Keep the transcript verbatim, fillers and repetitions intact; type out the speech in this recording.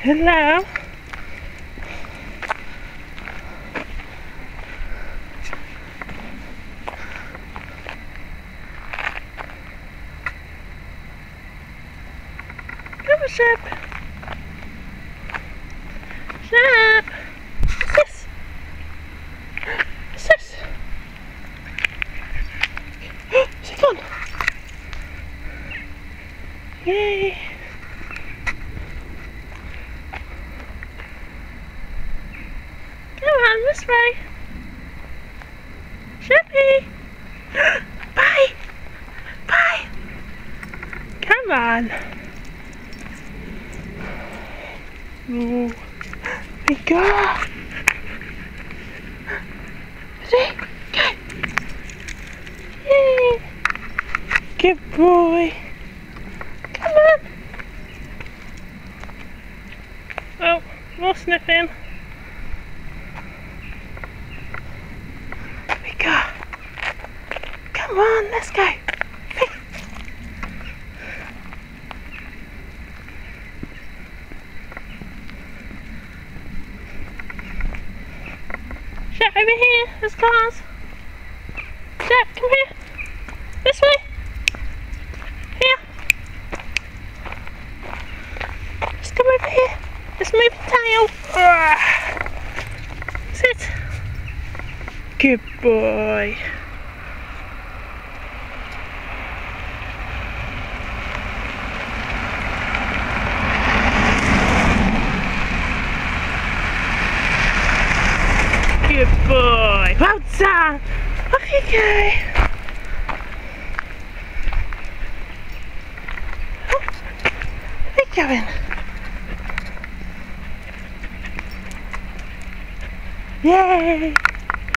Hello. Come on, Shep. Shep. What's this? What's this? Sit on. Yay. Come on, this way. Sheppy. Bye. Bye. Come on. Ooh. We go. See? Go. Yay. Good boy. Come on. Oh, more sniffing. We go. Come on, let's go. Shep, over here, there's cars. Shep, come here. This way. Here. Let's come over here. Let's move the tail. Ah. Sit. Good boy. Good boy. Well done. Off you go. Oh, where are you going? Yay!